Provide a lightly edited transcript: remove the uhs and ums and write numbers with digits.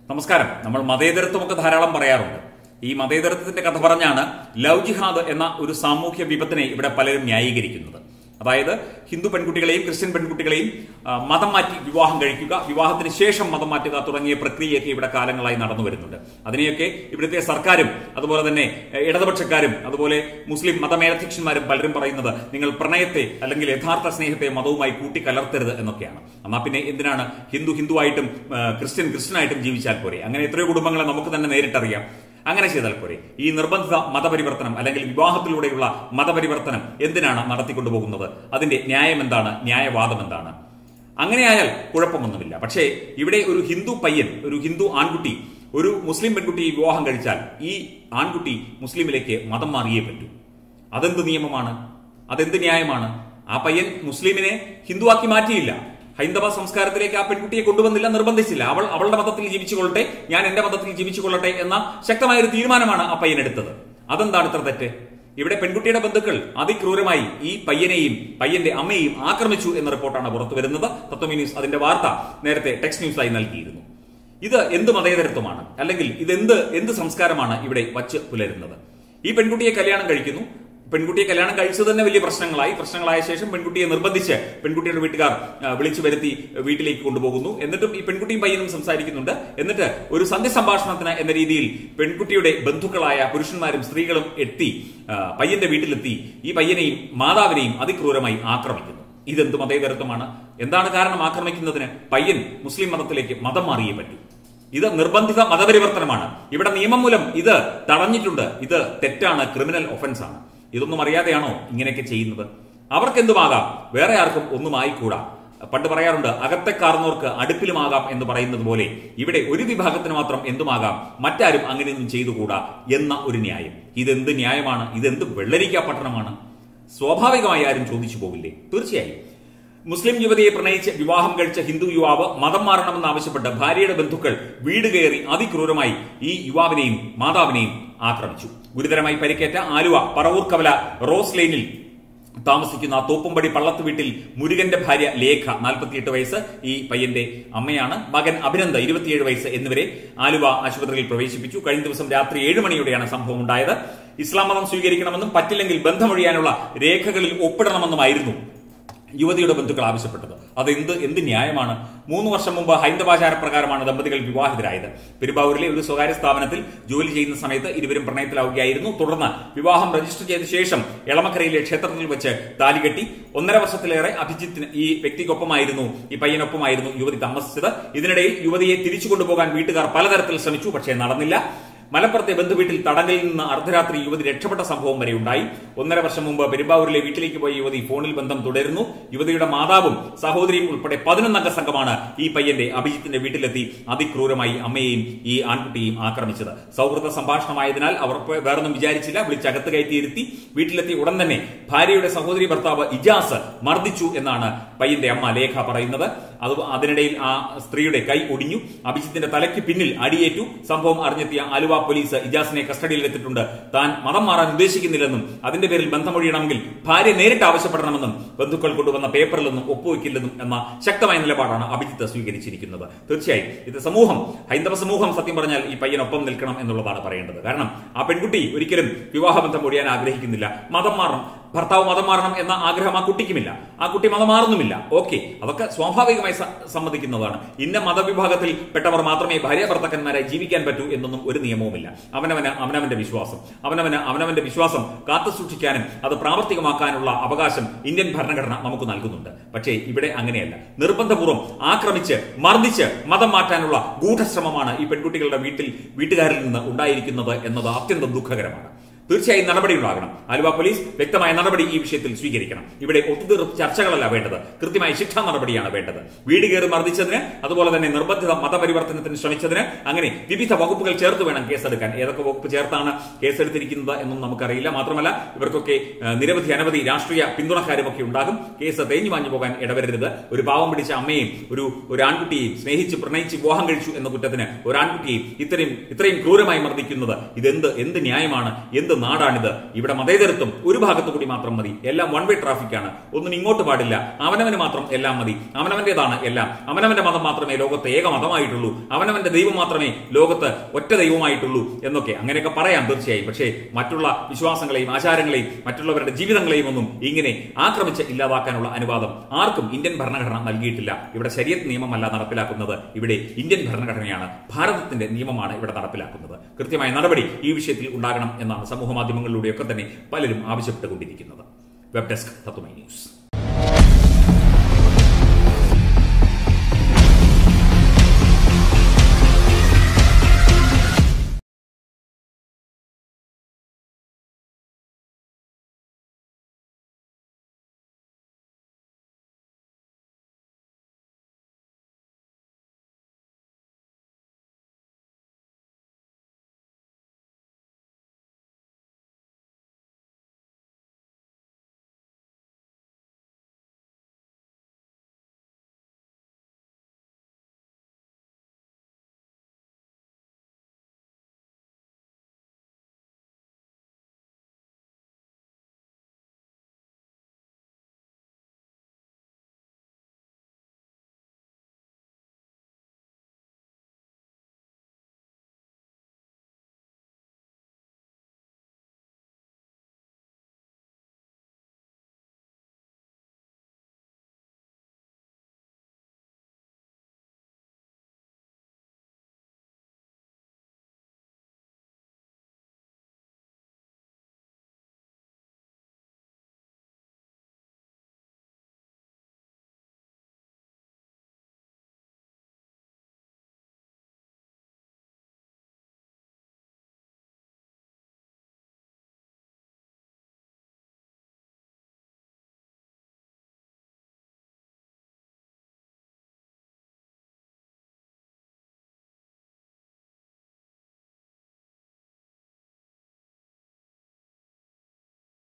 നമസ്കാരം. നമ്മൾ മതേതരത്വമൊക്കെ ധാരാളം പറയാറുണ്ട്. ഈ മതേതരത്വത്തിന്റെ കഥ പറഞ്ഞാണ് ലവ് ജിഹാദ് എന്ന ഒരു സാമൂഹ്യ വിപത്തിനെ ഇവിടെ പലരും ന്യായീകരിക്കുന്നത്. അതായത് ഹിന്ദു പെൺകുട്ടികളെയും ക്രിസ്ത്യൻ പെൺകുട്ടികളെയും മതം മാറ്റി വിവാഹം കഴിക്കുക, വിവാഹത്തിന് ശേഷം മതം മാറ്റുക തുടങ്ങിയ പ്രക്രിയയൊക്കെ ഇവിടെ കാലങ്ങളായി നടന്നു വരുന്നുണ്ട്. അതിനെയൊക്കെ ഇവിടുത്തെ സർക്കാരും അതുപോലെ തന്നെ ഇടതുപക്ഷക്കാരും അതുപോലെ മുസ്ലിം മതമേലധ്യക്ഷന്മാരും പലരും പറയുന്നത് നിങ്ങൾ പ്രണയത്തെ അല്ലെങ്കിൽ യഥാർത്ഥ സ്നേഹത്തെ മതവുമായി കൂട്ടിക്കലർത്തരുത് എന്നൊക്കെയാണ്. എന്നാൽ പിന്നെ എന്തിനാണ് ഹിന്ദുവായിട്ടും ക്രിസ്ത്യനായിട്ടും ജീവിച്ചാൽ പോരെ? അങ്ങനെ എത്രയോ കുടുംബങ്ങളെ നമുക്ക് തന്നെ നേരിട്ടറിയാം. അങ്ങനെ ചെയ്താൽ പോരെ? ഈ നിർബന്ധിത മതപരിവർത്തനം അല്ലെങ്കിൽ വിവാഹത്തിലൂടെയുള്ള മതപരിവർത്തനം എന്തിനാണ് നടത്തിക്കൊണ്ടുപോകുന്നത്? അതിന്റെ ന്യായം എന്താണ്? ന്യായവാദം എന്താണ്? അങ്ങനെയായാൽ കുഴപ്പമൊന്നുമില്ല. പക്ഷേ ഇവിടെ ഒരു ഹിന്ദു പയ്യൻ, ഒരു ഹിന്ദു ആൺകുട്ടി ഒരു മുസ്ലിം പെൺകുട്ടിയെ വിവാഹം കഴിച്ചാൽ ഈ ആൺകുട്ടി മുസ്ലിമിലേക്ക് മതം മാറിയേ പറ്റൂ. അതെന്ത് നിയമമാണ്? അതെന്ത് ന്യായമാണ്? ആ പയ്യൻ മുസ്ലിമിനെ ഹിന്ദുവാക്കി മാറ്റിയില്ല, ഹൈന്ദവ സംസ്കാരത്തിലേക്ക് ആ പെൺകുട്ടിയെ കൊണ്ടുവന്നില്ല, നിർബന്ധിച്ചില്ല. അവളുടെ മതത്തിൽ ജീവിച്ചുകൊള്ളട്ടെ, ഞാൻ എന്റെ മതത്തിൽ ജീവിച്ചുകൊള്ളട്ടെ എന്ന ശക്തമായൊരു തീരുമാനമാണ് ആ പയ്യൻ എടുത്തത്. അതെന്താണ് ഇത്ര തെറ്റ്? ഇവിടെ പെൺകുട്ടിയുടെ ബന്ധുക്കൾ അതിക്രൂരമായി ഈ പയ്യനെയും പയ്യന്റെ അമ്മയെയും ആക്രമിച്ചു എന്ന റിപ്പോർട്ടാണ് പുറത്തു വരുന്നത്. തത്വമയി ന്യൂസ് അതിന്റെ വാർത്ത നേരത്തെ ടെക്സ്റ്റ് ന്യൂസായി നൽകിയിരുന്നു. ഇത് എന്ത് മതേതരത്വമാണ്? അല്ലെങ്കിൽ എന്ത് സംസ്കാരമാണ് ഇവിടെ വച്ച് പുലരുന്നത്? ഈ പെൺകുട്ടിയെ കല്യാണം കഴിക്കുന്നു. പെൺകുട്ടിയെ കല്യാണം കഴിച്ചത് തന്നെ വലിയ പ്രശ്നങ്ങളായ ശേഷം പെൺകുട്ടിയെ നിർബന്ധിച്ച് പെൺകുട്ടിയുടെ വീട്ടുകാർ വിളിച്ചു വരുത്തി വീട്ടിലേക്ക് കൊണ്ടുപോകുന്നു. എന്നിട്ടും ഈ പെൺകുട്ടിയും പയ്യനും സംസാരിക്കുന്നുണ്ട്. എന്നിട്ട് ഒരു സന്ധ്യ സംഭാഷണത്തിന് എന്ന രീതിയിൽ പെൺകുട്ടിയുടെ ബന്ധുക്കളായ പുരുഷന്മാരും സ്ത്രീകളും എത്തി പയ്യന്റെ വീട്ടിലെത്തി ഈ പയ്യനെയും മാതാവിനെയും അതിക്രൂരമായി ആക്രമിക്കുന്നു. ഇതെന്ത് മതേതരത്വമാണ്? എന്താണ് കാരണം ആക്രമിക്കുന്നതിന്? പയ്യൻ മുസ്ലിം മതത്തിലേക്ക് മതം മാറിയേ പറ്റൂ. ഇത് നിർബന്ധിത മതപരിവർത്തനമാണ്. ഇവിടെ നിയമം മൂലം ഇത് തടഞ്ഞിട്ടുണ്ട്. ഇത് തെറ്റാണ്, ക്രിമിനൽ ഒഫൻസ് ആണ്. ഇതൊന്നും അറിയാതെയാണോ ഇങ്ങനെയൊക്കെ ചെയ്യുന്നത്? അവർക്കെന്തുമാകാം, വേറെ ആർക്കും ഒന്നും ആയിക്കൂടാ. പണ്ട് പറയാറുണ്ട്, അകത്തെ കാർന്നോർക്ക് അടുപ്പിലുമാകാം എന്ന് പറയുന്നത് പോലെ ഇവിടെ ഒരു വിഭാഗത്തിന് മാത്രം എന്തുമാകാം, മറ്റാരും അങ്ങനെയൊന്നും ചെയ്തുകൂടാ എന്ന ഒരു ന്യായം. ഇതെന്ത് ന്യായമാണ്? ഇതെന്ത് വെള്ളരിക്ക പട്ടണമാണ്? സ്വാഭാവികമായി ആരും ചോദിച്ചു പോകില്ലേ? തീർച്ചയായും. മുസ്ലിം യുവതിയെ പ്രണയിച്ച് വിവാഹം കഴിച്ച ഹിന്ദു യുവാവ് മതം മാറണമെന്നാവശ്യപ്പെട്ട് ഭാര്യയുടെ ബന്ധുക്കൾ വീട് കയറി അതിക്രൂരമായി ഈ യുവാവിനെയും മാതാവിനെയും ആക്രമിച്ചു. ഗുരുതരമായി പരിക്കേറ്റ ആലുവ പറവൂർക്കവല റോസ് ലൈനിൽ താമസിക്കുന്ന തോപ്പുംപടി പള്ളത്ത് വീട്ടിൽ മുരുകന്റെ ഭാര്യ ലേഖ 48 വയസ്സ്, ഈ പയ്യന്റെ അമ്മയാണ്, മകൻ അഭിനന്ദ് 27 വയസ്സ് എന്നിവരെ ആലുവ ആശുപത്രിയിൽ പ്രവേശിപ്പിച്ചു. കഴിഞ്ഞ ദിവസം രാത്രി 7 മണിയോടെയാണ് സംഭവം ഉണ്ടായത്. ഇസ്ലാം മതം സ്വീകരിക്കണമെന്നും പറ്റില്ലെങ്കിൽ ബന്ധമൊഴിയാനുള്ള രേഖകളിൽ ഒപ്പിടണമെന്നുമായിരുന്നു യുവതിയുടെ ബന്ധുക്കൾ ആവശ്യപ്പെട്ടത്. എന്ത് ന്യായമാണ്? 3 വർഷം മുമ്പ് ഹൈന്ദവാചാരപ്രകാരമാണ് ദമ്പതികൾ വിവാഹിതരായത്. പെരുമ്പാവൂരിലെ ഒരു സ്വകാര്യ സ്ഥാപനത്തിൽ ജോലി ചെയ്യുന്ന സമയത്ത് ഇരുവരും പ്രണയത്തിലാവുകയായിരുന്നു. തുടർന്ന് വിവാഹം രജിസ്റ്റർ ചെയ്ത ശേഷം എളമക്കരയിലെ ക്ഷേത്രത്തിൽ വെച്ച് താലികെട്ടി 1.5 വർഷത്തിലേറെ അഭിജിത്തിന് ഈ വ്യക്തിക്കൊപ്പമായിരുന്നു, ഈ പയ്യനൊപ്പമായിരുന്നു യുവതി താമസിച്ചത്. ഇതിനിടയിൽ യുവതിയെ തിരിച്ചു കൊണ്ടുപോകാൻ വീട്ടുകാർ പലതരത്തിൽ ശ്രമിച്ചു, പക്ഷേ നടന്നില്ല. മലപ്പുറത്തെ ബന്ധുവീട്ടിൽ തടങ്കലിൽ നിന്ന് അർദ്ധരാത്രി യുവതി രക്ഷപ്പെട്ട സംഭവം വരെ ഉണ്ടായി. 1.5 വർഷം മുമ്പ് പെരുമ്പാവൂരിലെ വീട്ടിലേക്ക് പോയ യുവതി ഫോണിൽ ബന്ധം തുടരുന്നു. യുവതിയുടെ മാതാവും സഹോദരിയും ഉൾപ്പെടെ 11 അംഗ സംഘമാണ് ഈ പയ്യന്റെ അഭിജിത്തിന്റെ വീട്ടിലെത്തി അതിക്രൂരമായി അമ്മയെയും ഈ ആൺകുട്ടിയെയും ആക്രമിച്ചത്. സൗഹൃദ സംഭാഷണമായതിനാൽ അവർ വേറൊന്നും വിചാരിച്ചില്ല. വിളിച്ചകത്ത് കയറ്റിയിരുത്തി. വീട്ടിലെത്തി ഉടൻ തന്നെ ഭാര്യയുടെ സഹോദരി ഭർത്താവ് ഇജാസ് മർദ്ദിച്ചു എന്നാണ് പയ്യന്റെ അമ്മ ലേഖ പറയുന്നത്. അതിനിടയിൽ ആ സ്ത്രീയുടെ കൈ ഒടിഞ്ഞു. അഭിജിത്തിന്റെ തലയ്ക്ക് പിന്നിൽ അടിയേറ്റു. സംഭവം അറിഞ്ഞെത്തിയ ആലുവ പോലീസ് ഇജാസിനെ കസ്റ്റഡിയിലെടുത്തിട്ടുണ്ട്. താൻ മതം മാറാൻ ഉദ്ദേശിക്കുന്നില്ലെന്നും അതിന്റെ പേരിൽ ബന്ധമൊഴിയണമെങ്കിൽ ഭാര്യ നേരിട്ട് ആവശ്യപ്പെടണമെന്നും ബന്ധുക്കൾ കൊണ്ടുവന്ന പേപ്പറിലൊന്നും ഒപ്പുവെക്കില്ലെന്നും എന്ന ശക്തമായ നിലപാടാണ് അഭിജിത്ത് സ്വീകരിച്ചിരിക്കുന്നത്. തീർച്ചയായും ഇത് ഹൈന്ദവ സമൂഹം സത്യം പറഞ്ഞാൽ ഈ പയ്യനൊപ്പം നിൽക്കണം എന്നുള്ളതാണ് പറയേണ്ടത്. കാരണം ആ പെൺകുട്ടി ഒരിക്കലും വിവാഹബന്ധം ഒഴിയാൻ ആഗ്രഹിക്കുന്നില്ല. ഭർത്താവ് മതം മാറണം എന്ന ആഗ്രഹം ആ കുട്ടിക്കുമില്ല. ആ കുട്ടി മതം മാറുന്നുമില്ല. ഓക്കെ, അതൊക്കെ സ്വാഭാവികമായി സമ്മതിക്കുന്നതാണ്. ഇന്ന മതവിഭാഗത്തിൽ പെട്ടവർ മാത്രമേ ഭാര്യ ഭർത്താക്കന്മാരായി ജീവിക്കാൻ പറ്റൂ എന്നൊന്നും ഒരു നിയമവുമില്ല. അവനവന്റെ വിശ്വാസം കാത്തു സൂക്ഷിക്കാനും അത് പ്രാവർത്തികമാക്കാനുള്ള അവകാശം ഇന്ത്യൻ ഭരണഘടന നമുക്ക് നൽകുന്നുണ്ട്. പക്ഷേ ഇവിടെ അങ്ങനെയല്ല. നിർബന്ധപൂർവ്വം ആക്രമിച്ച് മർദ്ദിച്ച് മതം മാറ്റാനുള്ള ഗൂഢശ്രമമാണ് ഈ പെൺകുട്ടികളുടെ വീട്ടുകാരിൽ നിന്ന് ഉണ്ടായിരിക്കുന്നത് എന്നത് അത്യന്തം ദുഃഖകരമാണ്. തീർച്ചയായും നടപടിയുണ്ടാകണം. ആലുവ പോലീസ് വ്യക്തമായ നടപടി ഈ വിഷയത്തിൽ സ്വീകരിക്കണം. ഇവിടെ ഒത്തുതീർപ്പ് ചർച്ചകളല്ല വേണ്ടത്, കൃത്യമായ ശിക്ഷാ നടപടിയാണ് വേണ്ടത്. വീട് കയറി മർദ്ദിച്ചതിന്, അതുപോലെ തന്നെ നിർബന്ധിത മതപരിവർത്തനത്തിന് ശ്രമിച്ചതിന്, അങ്ങനെ വിവിധ വകുപ്പുകൾ ചേർത്ത് വേണം കേസെടുക്കാൻ. ഏതൊക്കെ വകുപ്പ് ചേർത്താണ് കേസെടുത്തിരിക്കുന്നത് എന്നും നമുക്കറിയില്ല. മാത്രമല്ല ഇവർക്കൊക്കെ അനവധി രാഷ്ട്രീയ പിന്തുണക്കാരുമൊക്കെ ഉണ്ടാകും. കേസ് തേഞ്ഞു മാഞ്ഞു പോകാൻ ഇടവരരുത്. ഒരു പാവം പിടിച്ച അമ്മയെയും ഒരു ആൺകുട്ടിയെയും പ്രണയിച്ച് വിവാഹം കഴിച്ചു എന്ന കുറ്റത്തിന് ഒരു ആൺകുട്ടിയെയും ഇത്രയും ക്രൂരമായി മർദ്ദിക്കുന്നത് എന്ത് ന്യായമാണ്? എന്ത് നാടാണിത്. ഇവിടെ മതേതരത്വം ഒരു ഭാഗത്തു കൂടി മാത്രം മതി. എല്ലാം വൺ വേ ട്രാഫിക് ആണ്. ഒന്നും ഇങ്ങോട്ട് പാടില്ല. അവനവന് മാത്രം എല്ലാം മതി. അവനവന്റേതാണ് എല്ലാം. അവനവന്റെ മതം മാത്രമേ ലോകത്ത് ഏക മതമായിട്ടുള്ളൂ. അവനവന്റെ ദൈവം മാത്രമേ ലോകത്ത് ഒറ്റ ദൈവമായിട്ടുള്ളൂ എന്നൊക്കെ അങ്ങനെയൊക്കെ പറയാം തീർച്ചയായും. പക്ഷേ മറ്റുള്ള വിശ്വാസങ്ങളെയും ആചാരങ്ങളെയും മറ്റുള്ളവരുടെ ജീവിതങ്ങളെയും ഒന്നും ഇങ്ങനെ ആക്രമിച്ച് ഇല്ലാതാക്കാനുള്ള അനുവാദം ആർക്കും ഇന്ത്യൻ ഭരണഘടന നൽകിയിട്ടില്ല. ഇവിടെ ശരീഅത്ത് നിയമമല്ല നടപ്പിലാക്കുന്നത്. ഇവിടെ ഇന്ത്യൻ ഭരണഘടനയാണ്, ഭാരതത്തിന്റെ നിയമമാണ് ഇവിടെ നടപ്പിലാക്കുന്നത്. കൃത്യമായ നടപടി ഈ വിഷയത്തിൽ ഉണ്ടാകണം എന്നാണ് സമൂഹ മാധ്യമങ്ങളിലൂടെയൊക്കെ തന്നെ പലരും ആവശ്യപ്പെട്ടുകൊണ്ടിരിക്കുന്നത്. Web desk Tatwamayi news.